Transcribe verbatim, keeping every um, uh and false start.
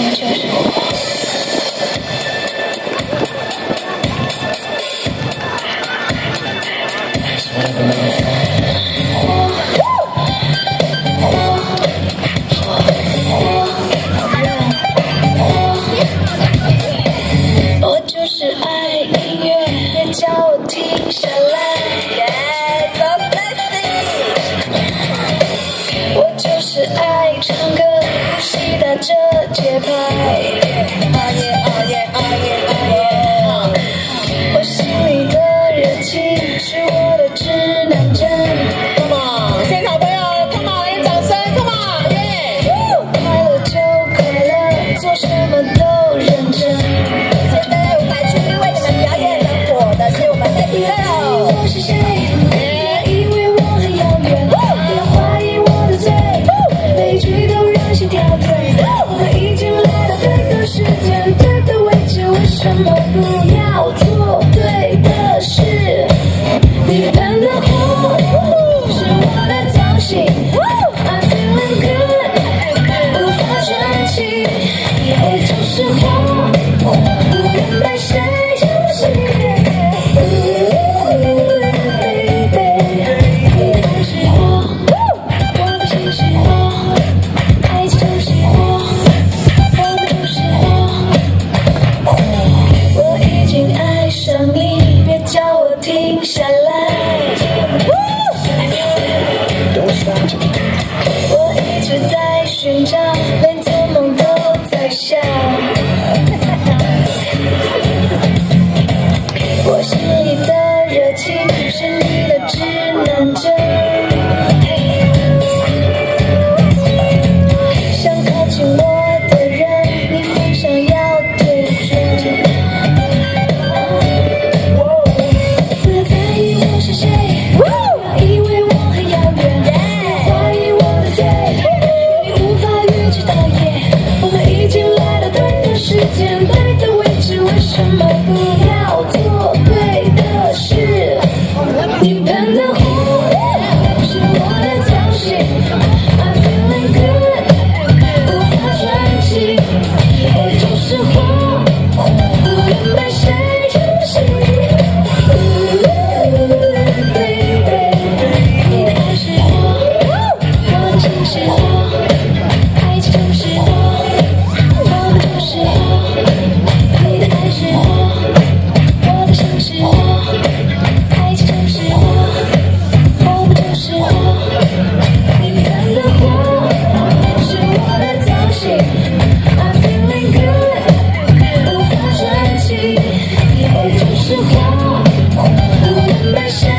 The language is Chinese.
就是我。我就是爱音乐，别叫我停下来。我就是爱唱歌，呼吸打着节拍。啊耶啊耶啊耶啊耶！我心里的热情是我的指南针。Come on， 现场朋友 ，Come on， 来掌声 ，Come on， 耶！快乐就快乐，做什么都认真。现在在舞台区为你们表演的火的是我们的 Girl。我是谁？别以为我很遥远，别怀疑我的嘴，每句都让心跳对。我们已经来到对的时间，对的位置，为什么不要做对的事？你喷的火是我的造型 ，I'm feeling good， 无法喘气，我就是火，无论被谁相信。停下来，我一直在寻找，连做梦都在想。我心里的热情是你的指南针，想靠近我的人，你方向要对准。对的位置，为什么不要做对的事？你喷的火是我的造型 ，I'm feeling good， 无法喘气，我就是火，无论被谁相信。Baby， 你的爱是火，我的心是火，爱情就是火，我们就是火。是火，无论被谁